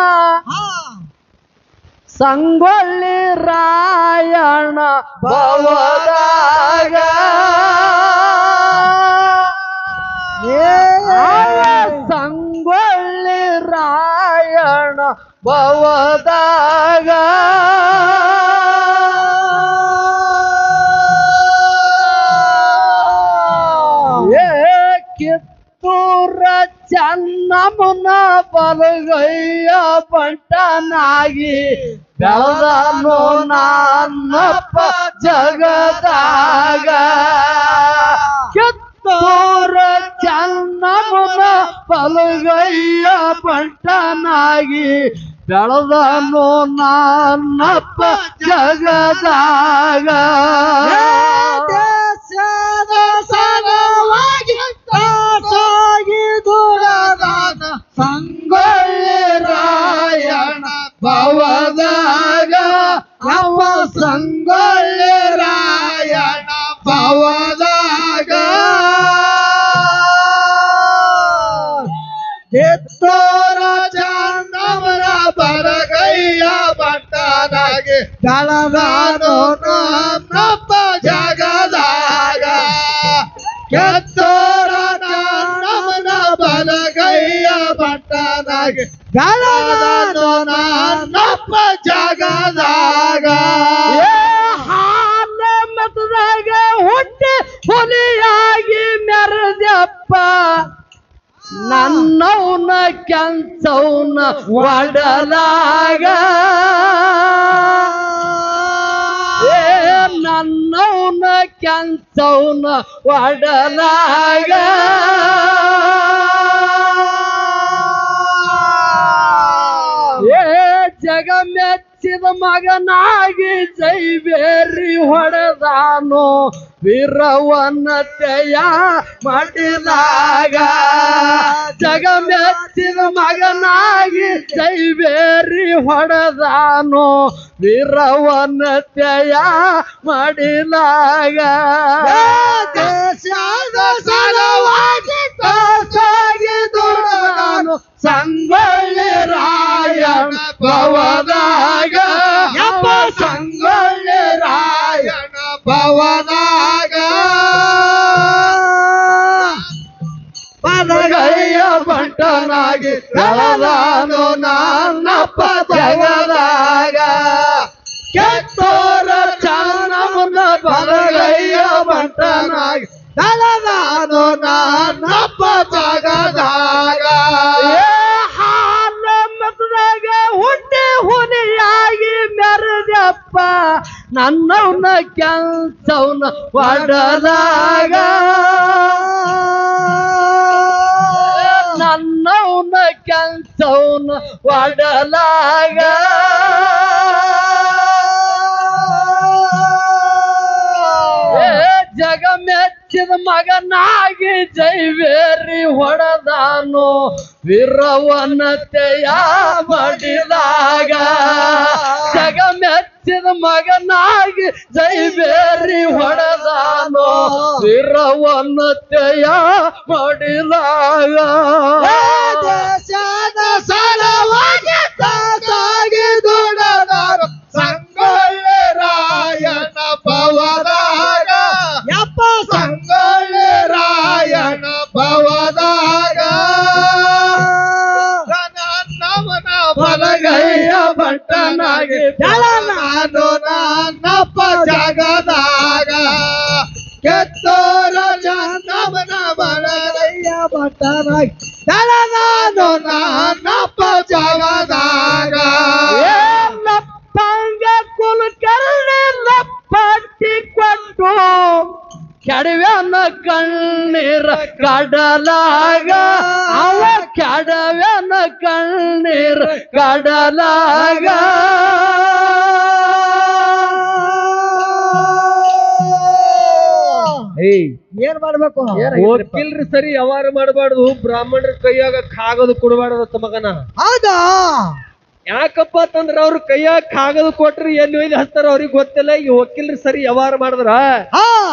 ಸಂಗೊಳ್ಳಿ ರಾಯಣ್ಣ ಭವದಾಗ ಸಂಗೊಳ್ಳಿ ರಾಯಣ್ಣ ಭವದಾಗ ಕಿತ್ತೂರ ಚೆನ್ನಮ್ಮನ ಬಲಗೈಯ ಬಂಟನಾಗಿ ಬೆಳೆದನು ನನ್ನಪ್ಪ ಜಗದಾಗ ಕಿತ್ತೂರ ಚೆನ್ನಮ್ಮನ ಬಲಗೈಯ ಬಂಟನಾಗಿ ಬೆಳೆದನು ನನ್ನಪ್ಪ ಜಗದಾಗ ದೇಶದ ಸಲವಾಗಿ ಸಾಗಿ ದುರದಾನ ಸಂಗೊಳ್ಳಿ ರಾಯಣ್ಣ ಭವದಾಗ ಅವ ಸಂಗೊಳ್ಳಿ ರಾಯಣ್ಣ ಭವದಾಗ ಕಿತ್ತೂರ ಚೆನ್ನಮ್ಮನ ಬಲಗೈಯ ಬಂಟನಾಗಿ ಬೆಳೆದನು ನನ್ನಪ್ಪ ಜಗದಾಗ ಕಿತ್ತೂರ ಚೆನ್ನಮ್ಮನ ಬಲಗೈಯ ಬಂಟನಾಗಿ ಬೆಳೆದನು ನನ್ನಪ್ಪ ಜಗದಾಗ ಹಾಲ ಮತದಾಗ ಹುಟ್ಟಿ ಹುಲಿಯಾಗಿ ಮೆರೆದಪ್ಪ ನನ್ನವನ ಕೆಂಚವನ ಒಡಲಾಗ ನನ್ನವನ ಕೆಂಚವನ ಒಡಲಾಗ ಜಗ ಮೆಚ್ಚಿದ ಮಗನಾಗಿ ಜೈಬೇರಿ ಹೊಡೆದಾನು ವೀರವನ್ನತೆಯ ಮಾಡಿದಾಗ ಜಗ ಮೆಚ್ಚಿದ ಮಗನಾಗಿ ಜೈಬೇರಿ ಹೊಡೆದಾನು ವೀರವನ್ನತೆಯ ಮಾಡಿದಾಗ ದೇಶದ ಸಲವಾಗಿ ಸಾಗಿ ದುಡಿದನು ಸಂಗೊಳ್ಳಿ ರಾಯಣ್ಣ ಭವದಾಗ ಯಪ್ಪ ಸಂಗೊಳ್ಳಿ ರಾಯಣ್ಣ ಭವದಾಗ ಬಲಗೈಯ ಬಂಟನಾಗಿ ಬೆಳೆದನು ನನ್ನಪ್ಪ ಜಗದಾಗ ಕಿತ್ತೂರ ಚೆನ್ನಮ್ಮನ ಬಲಗೈಯ ಬಂಟನಾಗಿ ಬೆಳೆದನು ನನ್ನಪ್ಪ ಜಗದಾಗ ಹಾಲ ಮತದಾಗ ಹುಟ್ಟಿ ಹುಲಿಯಾಗಿ ಮೆರೆದಪ್ಪ ನನ್ನವನ ಕೆಂಚವನ ಒಡದಾಗ ನನ್ನವನ ಕೆಂಚವನ ಒಡಲಾಗ ಜಗ ಮೆಚ್ಚಿದ ಮಗನಾಗಿ ಜೈವೇರಿ ಹೊಡೆದಾನು ವೀರವನ್ನತೆಯ ಮಾಡಿದಾಗ ಜಗ ಮೆಚ್ಚಿದ ಮಗನಾಗಿ ಜೈವೇರಿ ಹೊಡೆದಾನು ವೀರವನ್ನತೆಯ ಮಾಡಿದಾಗ ದೇಶದ ಸಲವಾಗಿ ಸಾಗಿ ದುಡಿದನು ಸಂಗೊಳ್ಳಿ ರಾಯಣ್ಣ ಭವದಾಗ ಯಪ್ಪ ಸಂಗೊಳ್ಳಿ ರಾಯಣ್ಣ ಭವದಾಗ ನನ್ನವನ ಬಲಗೈಯ ಬಂಟನಾಗಿ ಬೆಳೆದನು ನನ್ನಪ್ಪ ಜಗದಾಗ ಕಿತ್ತೂರ ಚೆನ್ನಮ್ಮನ ಬಲಗೈಯ ಬಂಟನಾಗಿ ಬೆಳೆದನು ನನ್ನಪ್ಪ ಜಗದಾಗ ಲಪ್ಪಂಗ ಕುಲಕರ್ಣಿ ಲಪ್ಪಟ್ಟಿ ಕೊಟ್ಟು ಕೆಡವ್ಯಾನ ಕಣ್ಣೀರ ಕಡಲಾಗ ಅವ ಕೆಡವ್ಯಾನ ಕಣ್ಣೀರ ಕಡಲಾಗ ಏನ್ ಮಾಡ್ಬೇಕು ವಕೀಲ್ರಿ ಸರಿ ವ್ಯವಹಾರ ಮಾಡಬಾರ್ದು ಬ್ರಾಹ್ಮಣರ ಕೈಯಾಗ ಕಾಗದ ಕೊಡಬಾರ್ದು ಮಗನ ಹೌದಾ ಯಾಕಪ್ಪ ಅಂತಂದ್ರ ಅವ್ರ ಕೈಯಾಗ ಕಾಗದ ಕೊಟ್ರಿ ಎಲ್ಲಿ ಒಯ್ದು ಹಚ್ತಾರ ಅವ್ರಿಗೆ ಗೊತ್ತಿಲ್ಲ. ಈ ವಕೀಲ್ರಿ ಸರಿ ವ್ಯವಹಾರ ಮಾಡಿದ್ರ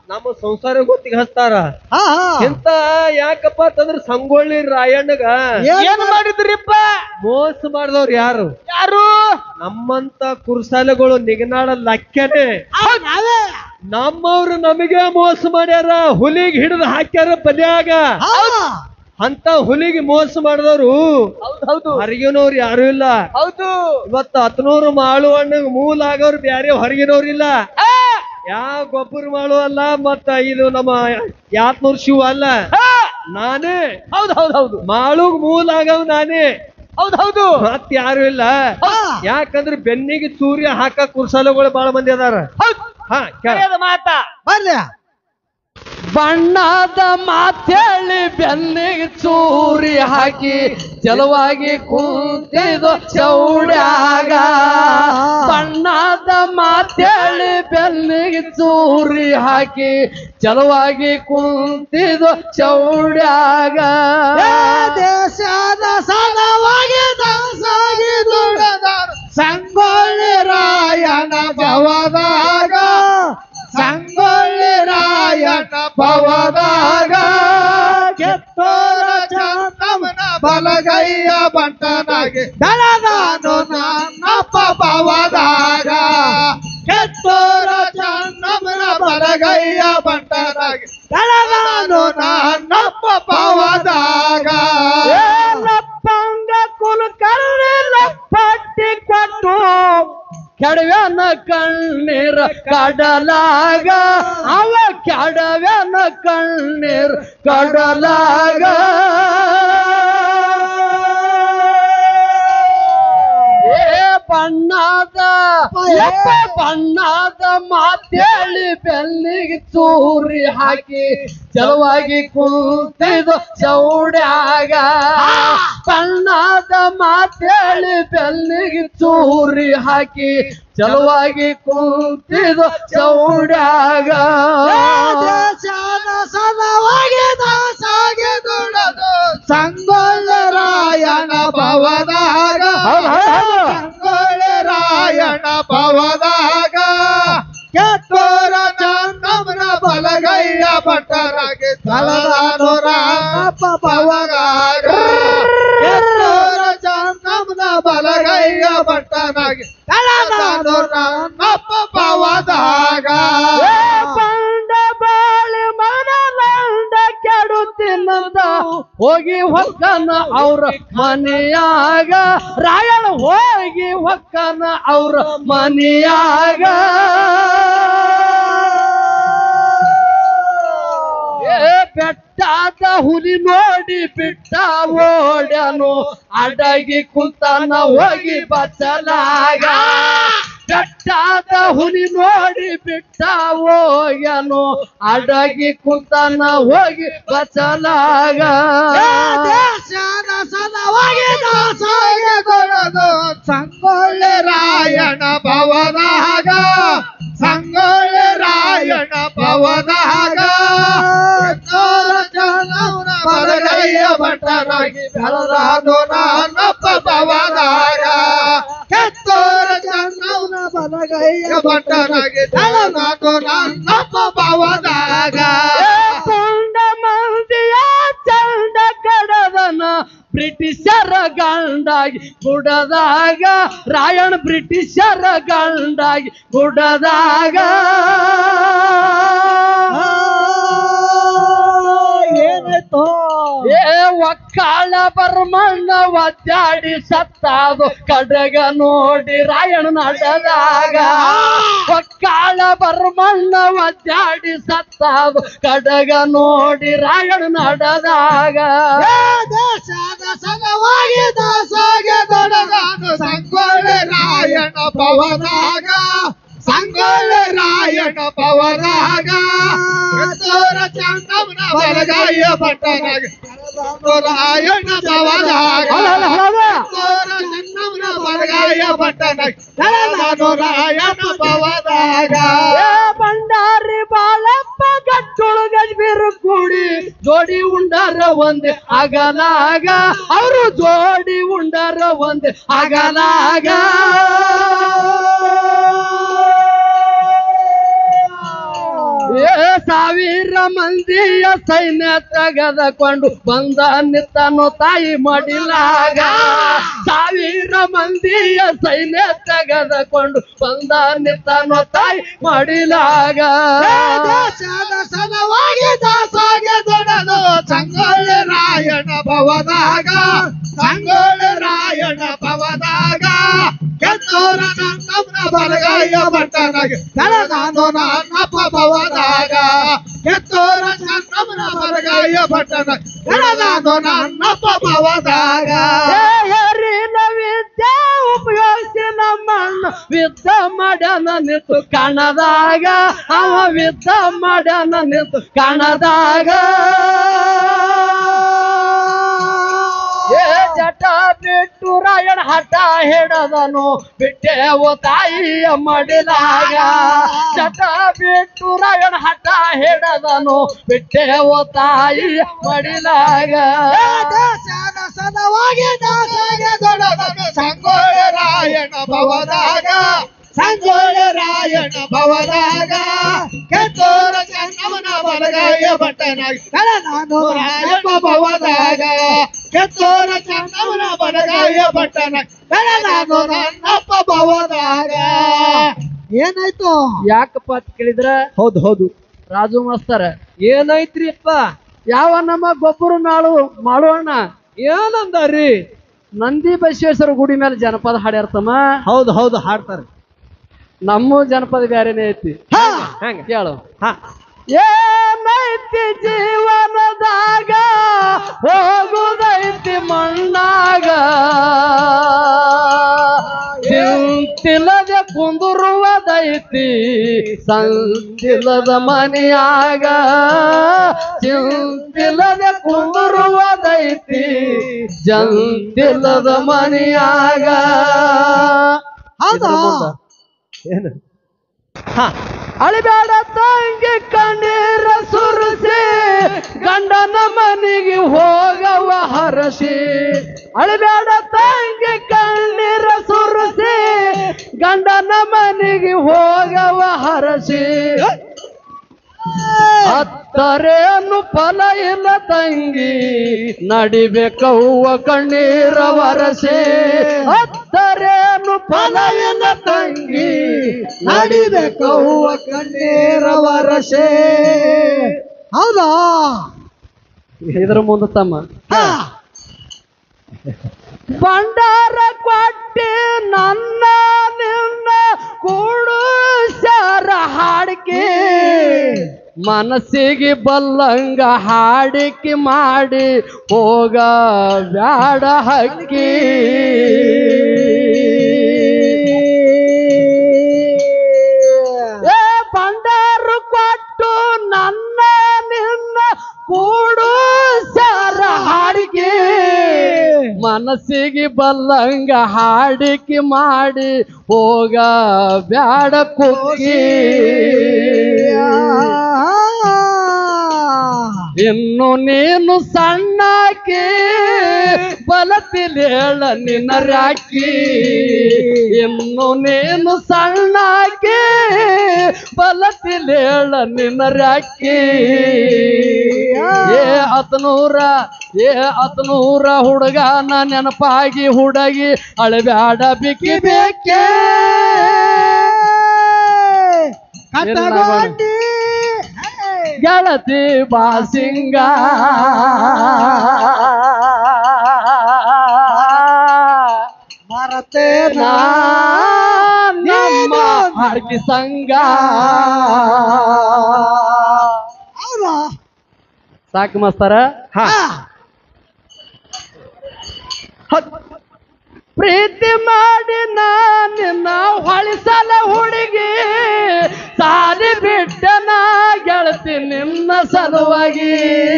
ನಮ್ಮ ಸಂಸಾರ ಗೊತ್ತಿಗೆ ಹಚ್ತಾರ ಹಾ ಹಾ ಇಂತ ಯಾಕಪ್ಪ ಅಂತಂದ್ರ ಸಂಗೊಳ್ಳಿ ರಾಯಣ್ಣಗ ಏನ್ ಮಾಡಿದ್ರಿಪ್ಪ ಮೋಸ ಮಾಡಿದವ್ರು ಯಾರು ಯಾರು ನಮ್ಮಂತ ಕುರ್ಸಾಲೆಗಳು ನಿಗನಾಡ ಲಕ್ಕನೆ ನಾವೇ ನಮ್ಮವ್ರು ನಮಗೆ ಮೋಸ ಮಾಡ್ಯಾರ ಹುಲಿಗೆ ಹಿಡಿದು ಹಾಕ್ಯಾರ ಬಲಿಯಾಗ ಅಂತ ಹುಲಿಗೆ ಮೋಸ ಮಾಡಿದವ್ರು ಹೌದು ಹೊರಗಿನವ್ರು ಯಾರು ಇಲ್ಲ ಹೌದು ಇವತ್ತು 10 ಮಾಳು ಹಣ್ಣಿಗೆ ಮೂಲ ಆಗೋರು ಬ್ಯಾರೆ ಹೊರಗಿನವ್ರು ಇಲ್ಲ ಯಾವ ಗೊಬ್ಬರ ಮಾಳು ಅಲ್ಲ ಮತ್ತ ಇದು ನಮ್ಮ ಯಾತ್ನೂರ್ ಶಿವ ಅಲ್ಲ ನಾನೇ ಹೌದು ಹೌದು ಹೌದು ಮಾಳುಗ್ ಮೂಲ ಆಗವ್ ನಾನೇ ಹೌದು ಹೌದು ಮತ್ ಯಾರು ಇಲ್ಲ ಯಾಕಂದ್ರೆ ಬೆನ್ನಿಗೆ ಸೂರ್ಯ ಹಾಕ ಕುರ್ಸಾಲಗಳು ಬಾಳ ಮಂದಿ ಅದಾರ ಹಾ ಮಾತ ಬರ್ಲಿ ಬಣ್ಣದ ಮಾತೇಳಿ ಬೆನ್ನಿಗೆ ಚೂರಿ ಹಾಕಿ ಚಲವಾಗಿ ಕುಂತಿದು ಚೌಡ್ಯಾಗ ಬಣ್ಣದ ಮಾತೇಳಿ ಬೆನ್ನಿಗೆ ಚೂರಿ ಹಾಕಿ ಚಲವಾಗಿ ಕುಂತಿದು ಚೌಡ್ಯಾಗ ದೇಶದ ಸಲವಾಗಿ ದಾಸಾಗಿ ದುಡಿದವರು ಸಂಗೊಳ್ಳಿ ರಾಯನ ಭವದಾಗ ಸಂಗೊಳ್ಳಿ ರಾಯನ ಭವದಾಗ ಕೆತ್ತೋರ ಚಂದಮನ ಬಲಗೈಯ ಬಂಟನಾಗಿ ದಳದಾನು ನನ್ನಪ್ಪ ಭವದಾಗ ಕೆತ್ತೋರ ಚಂದಮನ ಬಲಗೈಯ ಬಂಟನಾಗಿ ದಳದಾನು ನನ್ನಪ್ಪ ಭವದಾಗ ಲಪ್ಪಂಗ ಕುಲಕರ್ಣಿ ಲಪ್ಪಟ್ಟಿ ಕೊಟ್ಟು ಕೆಡವ್ಯಾನ ಕಣ್ಣೀರ ಕಡಲಾಗ ಅವ ಕೆಡವ್ಯಾನ ಕಣ್ಣೀರ ಕಡಲಾಗ ಬಣ್ಣದ ಬಣ್ಣದ ಮಾತೇಳಿ ಬೆನ್ನಿಗೆ ಚೂರಿ ಹಾಕಿ ಚಲವಾಗಿ ಕುಂತಿದು ಚೌಡ್ಯಾಗ ಬಣ್ಣದ ಮಾತೇಳಿ ಬೆನ್ನಿಗೆ ಚೂರಿ ಹಾಕಿ ಚಲವಾಗಿ ಕುಂತಿದು ಚೌಡ್ಯಾಗ ಸದವಾಗಿ ದಾಸಾಗಿ ದುಡದು ಸಂಗೊಳ್ಳಿ ರಾಯಣ ಭವದಾಗ ಸಂಗೊಳ್ಳಿ ರಾಯಣ ಭವದಾಗ ಕೆತ್ತೋರ ಚಂದಮನ ಬಲಗೈಯ ಭಟ್ಟರಾಗಿ ತಲದಾನು ರಾಮಪ್ಪ ಭವದಾಗ ಕೆತ್ತೋರ ಚಂದಮನ ಬಲಗೈಯ ಭಟ್ಟರಾಗಿ ತಲದಾನು ರಾಮಪ್ಪ ಭವದಾಗ ಬಂಡ ಬಾಳಿ ಮನಲಂಡ ಕೆಡುತ್ತಿನಂದ ಹೋಗಿ ಹೊಕ್ಕನ ಅವ್ರ ಮನೆಯಾಗ ರಾಯಣ ಹೋಗಿ ಹೊಕ್ಕನ ಅವ್ರ ಮನೆಯಾಗ ಬೆಟ್ಟಾದ ಹುಲಿ ನೋಡಿ ಬಿಟ್ಟ ಓಡ್ಯಾನು ಅಡಗಿ ಕುಂತನ ಹೋಗಿ ಬಚ್ಚಲಾಗ ಬೆಟ್ಟಾದ ಹುಲಿ ನೋಡಿ ಬಿಟ್ಟ ಹೋಗ್ಯಾನು ಅಡಗಿ ಕುಂತನ ಹೋಗಿ ಬಚ್ಚಲಾಗ ದೇಶದ ಸಲವಾಗಿ ದಾಸಾಗಿ ದುಡಿದು ಸಂಗೊಳ್ಳಿ ರಾಯಣ ಭವದಾಗ ಸಂಗೊಳ್ಳಿ ರಾಯಣ ಭವದಾಗ ಬಲಗೈಯ ಭಟ್ಟರಾಗಿ ಬೆಳದಾನು ನಾನಪ್ಪ ಭವದಾಗ ಕೆತ್ತೋರ ಚಂದವನ ಬಲಗೈಯ ಭಟ್ಟರಾಗಿ ಬೆಳದಾನು ನಾನಪ್ಪ ಭವದಾಗ ಪುಂಡ ಮಂದಿಯ ಚಂಡ ಕಡದನ ಬ್ರಿಟಿಷರ ಗಂಡಾಗಿ ಗುಡದಾಗ ರಾಯಣ ಬ್ರಿಟಿಷರ ಗಂಡಾಗಿ ಗುಡದಾಗ ಏನಾಯ್ತು ಒಕ್ಕಾಳ ಬರ್ಮಣ್ಣ ಒದ್ದಾಡಿ ಸತ್ತಾದು ಕಡಗ ನೋಡಿ ರಾಯಣ ನಡದಾಗ ಒಕ್ಕಾಳ ಬರ್ಮಣ್ಣ ಒದ್ದಾಡಿ ಸತ್ತಾದು ಕಡಗ ನೋಡಿ ರಾಯಣ ನಡದಾಗ ದೇಶದ ಸಲವಾಗಿ ದಾಸಾಗಿ ದುಡಿದನು ಸಂಗೊಳ್ಳಿ ರಾಯಣ ಭವದಾಗ ಸಂಗೊಳ್ಳಿ ರಾಯಣ ಭವದಾಗ ಕೆತ್ತೋರ ಚಂದಮನ ಬಲಗೈಯ ಭಟ್ಟರಾಗಿ ರಾಯಣ ಭವದಾಗ ಕೆತ್ತೋರ ಚಂದಮನ ಬಲಗೈಯ ಭಟ್ಟರಾಗಿ ರಾಯಣ ಭವದಾಗ ಭಂಡಾರಿ ಬಾಳಪ್ಪ ಗಟ್ಟೊಳಗ ಬೀರು ಕೂಡಿ ಜೋಡಿ ಉಂಡಾರ ಒಂದೇ ಅಗಲಾಗ ಅವರು ಜೋಡಿ ಉಂಡಾರ ಒಂದೇ ಅಗಲಾಗ ಸಾವಿರ ಮಂದಿಯ ಸೈನ್ಯ ತೆಗೆದುಕೊಂಡು ಬಂದ ನಿತ್ತನು ತಾಯಿ ಮಡಿಲಾಗ ಸಾವಿರ ಮಂದಿಯ ಸೈನ್ಯ ತೆಗೆದುಕೊಂಡು ಬಂದ ನಿತ್ತನು ತಾಯಿ ಮಡಿಲಾಗ ಸದವಾಗಿ ದಾಸಾಗೆ ದೊಡದು ಸಂಗೊಳ್ಳ ರಾಯಣ ಭವದಾಗ ಸಂಗೊಳ್ಳ ರಾಯಣ ಭವದಾಗ ಕೆತ್ತೋರ ನನ್ನಮ್ಮನ ಬಲಗಾಯ ಬಟ್ಟನಾಗಿ ನಾನು ನನ್ನಪ್ಪ ಭವದಾಗ ಕೆತ್ತೋರ ನನ್ನಮ್ಮನ ಬಲಗಾಯ ಬಟ್ಟನಾಗಿ ನಾನು ನನ್ನಪ್ಪ ಭವದಾಗ ಹರಿನ ವಿದ್ಯೆ ಉಪಯೋಗಿಸಿ ನಮ್ಮನ್ನು ವಿದ್ದ ಮಾಡ್ಯಾನ ನಿಂತು ಕಣದಾಗ ಅವ ವಿದ್ದ ಮಾಡ್ಯಾನ ನಿಂತು ಕಣದಾಗ ಜಟ ಬಿಟ್ಟು ರಾಯಣ ಹಠ ಹಿಡದನು ಬಿಟ್ಟೆವು ತಾಯಿಯ ಮಡಿಲಾಗ ಜಟ ಬಿಟ್ಟು ರಾಯಣ ಹಠ ಹಿಡದನು ಬಿಟ್ಟೆವು ತಾಯಿಯ ಮಡಿಲಾಗ ಸದವಾಗಿ ದಾಸಾಗೆ ದೊಡದನು ಸಂಗೊಳ್ಳ ರಾಯಣ ಭವದಾಗ ಸಂಗೊಳ್ಳ ರಾಯಣ ಭವದಾಗ ಕೆತ್ತೋರ ಚೆನ್ನಮ್ಮನ ಬಲಗಾಯ ಬಟ್ಟನಾಗಿ ನಾನು ರಾಯಣ್ಣ ಭವದಾಗ ಕೆತ್ತೋರ ಚೆನ್ನಮ್ಮನ ಬಲಗಾಯ ಬಟ್ಟನಾಗಿ ನಾನು ನನ್ನಪ್ಪ ಭವದಾಗ ಏನಾಯ್ತು ಯಾಕಪ್ಪ ಅಂತ ಕೇಳಿದ್ರ ಹೌದು ಹೌದು ರಾಜು ಮಾಸ್ತರ ಏನೈತ್ರಿ ಅಪ್ಪ ಯಾವ ನಮ್ಮ ಗೊಬ್ಬರು ನಾಳು ಮಾಡೋಣ ಏನಂದಾರಿ ನಂದಿ ಬಸವೇಶ್ವರ ಗುಡಿ ಮೇಲೆ ಜನಪದ ಹಾಡ್ಯಾರ್ತಮ್ಮ ಹೌದು ಹೌದು ಹಾಡ್ತಾರೆ ನಮ್ಮ ಜನಪದ ಬ್ಯಾರೇನೆ ಐತಿ ಹೆಂಗ ಕೇಳು ಹಾ ಏನೈತಿ ಜೀವನದಾಗ ಹೋಗುದೈತಿ ಮಣ್ಣಾಗ ಚಿಂತಿಲ್ಲದೆ ಕುಂದುರುವುದೈತಿ ಸಂತಿಲ್ಲದ ಮನೆಯಾಗ ಚಿಂತಿಲ್ಲದೆ ಕುಂದುರುವುದೈತಿ ಜಂತಿಲ್ಲದ ಮನೆಯಾಗ ಹೌದಾ ಏನು ಹಾ ಅಳಿಬೇಡ ತಂಗಿ ಕಣ್ಣೀರ ಸುರಿಸಿ ಗಂಡನ ಮನೆಗೆ ಹೋಗವ ಹರಸಿ ಅಳಿಬೇಡ ತಂಗಿ ಕಣ್ಣೀರ ಸುರಿಸಿ ಗಂಡನ ಮನೆಗೆ ಹೋಗವ ಹರಸಿ ಹತ್ತರೇನು ಫಲ ಇಲ್ಲ ತಂಗಿ ನಡಿಬೇಕವ್ವ ಕಣ್ಣೀರ ವರಸೆ ಹತ್ತರೇನು ಫಲ ಇಲ್ಲ ತಂಗಿ ನಡಿಬೇಕವ್ವ ಕಣ್ಣೀರ ವರಸೆ ಹೌದಾ ಇದ್ರ ಮುಂದೆ ತಮ್ಮ ಭಂಡಾರ ಕೊಟ್ಟಿ ನನ್ನ ನಿನ್ನ ಕೂಡು ಶಾರ ಹಾಡಿಕೆ ಮನಸ್ಸಿಗೆ ಬಲ್ಲಂಗ ಹಾಡಿಕೆ ಮಾಡಿ ಹೋಗ ಬ್ಯಾಡ ಹಕ್ಕಿ ಭಂಡಾರ ಕೊಟ್ಟು ನನ್ನ ನಿನ್ನ ಕೂಡು ಶಾರ ಹಾಡಿಕೆ ಮನಸ್ಸಿಗೆ ಬಲ್ಲಂಗ ಹಾಡಿಕೆ ಮಾಡಿ ಹೋಗ ಬ್ಯಾಡ ಕುಕ್ಕಿ ಇನ್ನು ನೀನು ಸಣ್ಣಾಕಿ ಬಲತಿಲೇಳ ನಿನ್ನ ರಾಕಿ ಇನ್ನು ನೀನು ಸಣ್ಣಾಕಿ ಬಲತಿಲೇಳ ನಿನ್ನ ರಾಕಿ ಏ ಹತ್ನೂರ ಹುಡುಗನ ನೆನಪಾಗಿ ಹುಡುಗಿ ಅಳಬ್ಯಾಡ ಬಿಕ್ಕಿ ಬೇಕೆ ಗೆಳತಿ ಬಾಸಿಂಗ ಮರತೇನ ನಮ್ಮ ಹಾಡ್ಕಿ ಸಂಗ ಸಾಕು ಮಸ್ತಾರ ಪ್ರೀತಿ ಮಾಡಿ ನಿನ್ನ ಹೊಳಿಸಲ ಹುಡುಗಿ ಸಾಲಿ ಬಿಟ್ಟನ ಗೆಳತಿ ನಿನ್ನ ಸಲುವಾಗಿ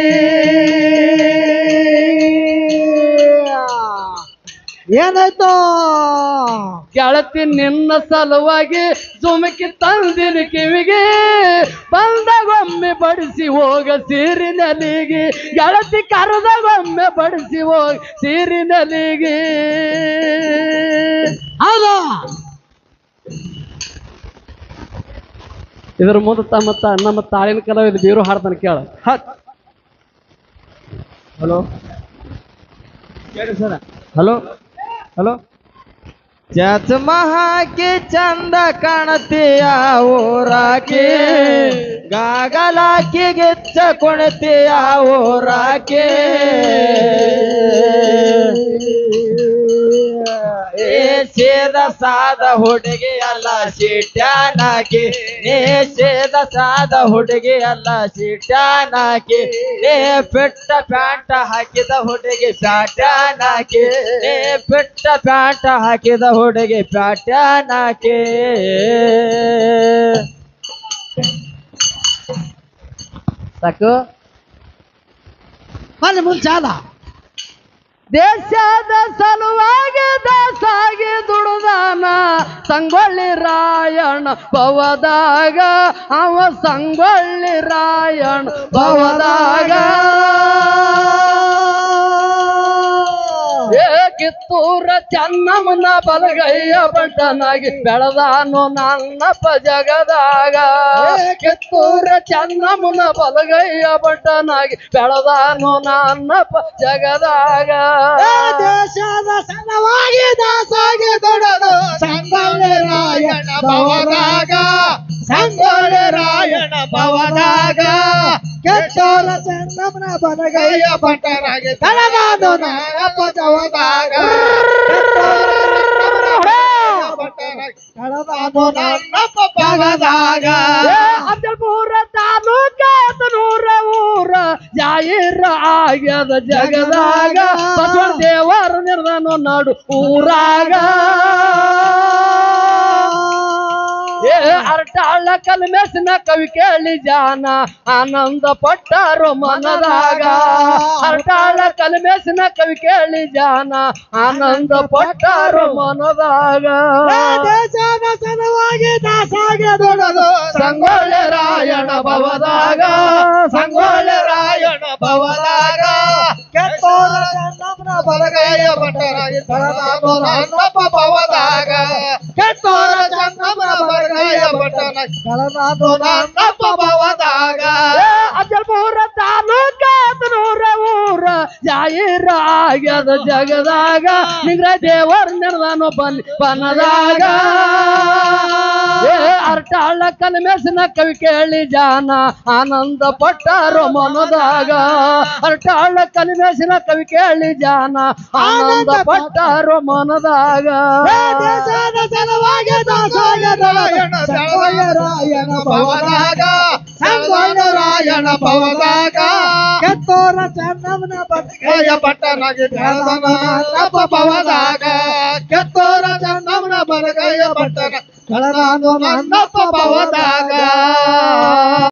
ಏನಾಯ್ತು ಗೆಳತಿ ನಿನ್ನ ಸಲುವಾಗಿ ಜುಮಕಿ ತಂದಿನ ಕಿವಿಗೆ ಬಂದಾಗೊಮ್ಮೆ ಬಡಿಸಿ ಹೋಗ ಸೀರಿನಲಿಗೆ ಗೆಳತಿ ಕರೆದಾಗೊಮ್ಮೆ ಬಡಿಸಿ ಹೋಗ ಸೀರಿನಲಿಗೆ ಇದ್ರ ಮುಂದೆ ಮತ್ತ ನಮ್ಮ ತಾಳಿನ ಕಲಾವಿದ ಬೀರು ಹಾಡ್ತಾನೆ ಕೇಳ. ಹಲೋ ಕೇಳಿ ಸರ. Hello hello. ಚಚಮ ಹಾಕಿ ಚಂದ ಕಾಣತೀಯ ಊರಾಕಿ, ಗಾಗಲಾಕಿ ಗಿಚ್ಚ ಕುಣಿತೀಯ ಊರಾಕಿ. ಸೇದ ಸಾದ ಹುಡುಗಿ ಅಲ್ಲ ಸಿಟ್ಯಾನಾಕಿ, ಸೇದ ಸಾದ ಹುಡುಗಿ ಅಲ್ಲ ಸಿಟ್ಯಾನಾಕಿ. ಪೆಟ್ಟ ಪ್ಯಾಂಟ ಹಾಕಿದ ಹುಡುಗಿ ಪ್ಯಾಟ್ಯಾನಾಕಿ, ಪೆಟ್ಟ ಪ್ಯಾಂಟ ಹಾಕಿದ ಹುಡುಗಿ ಪ್ಯಾಟ್ಯಾನಾಕಿ. ಸಾಕು. ಅಲ್ಲಿ ಮುಂಚಾದ ದೇಶದ ಸಲುವಾಗಿ ದಾಸಾಗಿ ದುಡುದಾನ ಸಂಗೊಳ್ಳಿ ರಾಯಣ್ಣ ಭವದಾಗ, ಅವ ಸಂಗೊಳ್ಳಿ ರಾಯಣ್ಣ ಭವದಾಗ. ಕಿತ್ತೂರ ಚೆನ್ನಮ್ಮನ ಬಲಗೈಯ ಬಂಟನಾಗಿ ಬೆಳೆದಾನು ನನ್ನಪ್ಪ ಜಗದಾಗ. ಕಿತ್ತೂರ ಚೆನ್ನಮ್ಮನ ಬಲಗೈಯ ಬಂಟನಾಗಿ ಬೆಳೆದಾನು ನನ್ನಪ್ಪ ಜಗದಾಗ. ದೇಶದ ಸಲುವಾಗಿ ದಾಸಾಗಿ ದುಡದು ಸಂಗೊಳ್ಳಿ ರಾಯಣ್ಣ ಭವದಾಗ, ಸಂಗೊಳ್ಳಿ ರಾಯಣ್ಣ ಭವದಾಗ. ಕೆಟ್ಟೋರ ಚೆನ್ನಮ್ಮನ ಬಲಗೈಯ ಬಂಟನಾಗಿ ಬೆಳೆದಾನು ನನ್ನಪ್ಪ ಜಗದಾಗ. ಅಫಜಲ್ಪುರ ತಾಲೂಕ ನೂರ ಊರ ಜಾಯಿರ ಆಗ್ಯದ ಜಗದಾಗ. ಬಸವಣ್ಣ ದೇವರ ನಿರ್ದಾನು ನಾಡು ಊರಾಗ. ಅರಟಾಳ ಕಲ್ಮೇಸಿನ ಕವಿ ಕೇಳಿ ಜಾನ ಆನಂದ ಪಟ್ಟರು ಮನದಾಗ. ಅರಟಾಳ ಕಲ್ಮೇಸಿನ ಕವಿ ಕೇಳಿ ಜಾನ ಆನಂದ ಪಟ್ಟರು ಮನದಾಗ. ದೇಶದ ಸಲುವಾಗಿ ದಾಸಾಗಿ ದುಡದು ಸಂಗೊಳ್ಳಿ ರಾಯಣ್ಣ ಭವದಾಗ, ಸಂಗೊಳ್ಳಿ ರಾಯಣ್ಣ ಭವದಾಗ. ಕೆಟ್ಟೋರ ಚೆನ್ನಮ್ಮನ ಬಲಗೈಯ ಬಂಟನಾಗಿ ಬೆಳೆದಾನು ನನ್ನಪ್ಪ ಭವದಾಗ. ಕೆಟ್ಟೋರ ಚೆನ್ನಮ್ಮನ ಬಲಗೈಯ ಬಂಟನಾಗಿ ಬೆಳೆದಾನು ನನ್ನಪ್ಪ ಭವದಾಗ. ಅಫಜಲ್ಪುರ ತಾಲೂಕ ನೂರ ಊರ ಜಾಯಿರ ಆಗ್ಯದ ಜಗದಾಗ. ನಿಂಗ್ರ ದೇವರ ನಿರ್ದಾನು ಬನದಾಗ. ಅರಟಾಳ ಕಲ್ಮೇಸಿನ ಕವಿ ಕೇಳಿ ಜಾನ ಆನಂದ ಪಟ್ಟರು ಮನದಾಗ. ಅರಟಾಳ ಕಲ್ಮೇಸಿನ ಕವಿ ಕೇಳಿ ಜಾನ ಆನಂದ ಪಟ್ಟರು ಮನದಾಗ. ದೇಶದ ಸಲುವಾಗಿ ದಾಸಾಗಿ ದುಡದು ಸಂಗೊಳ್ಳಿ ರಾಯಣ್ಣ ಭವದಾಗ, ಸಂಗೊಳ್ಳಿ ರಾಯಣ್ಣ ಭವದಾಗ. ಕೆತ್ತೋರ ಚೆನ್ನಮ್ಮನ ಬಲಗೈಯ ಬಂಟನಾಗಿ ಬೆಳೆದಾನು ನನ್ನಪ್ಪ ಭವದಾಗ. ಕೆತ್ತೋರ ಚೆನ್ನಮ್ಮನ ಬಲಗೈಯ ಬಂಟನಾಗಿ ಬೆಳೆದಾನು ನನ್ನಪ್ಪ ಭವದಾಗ.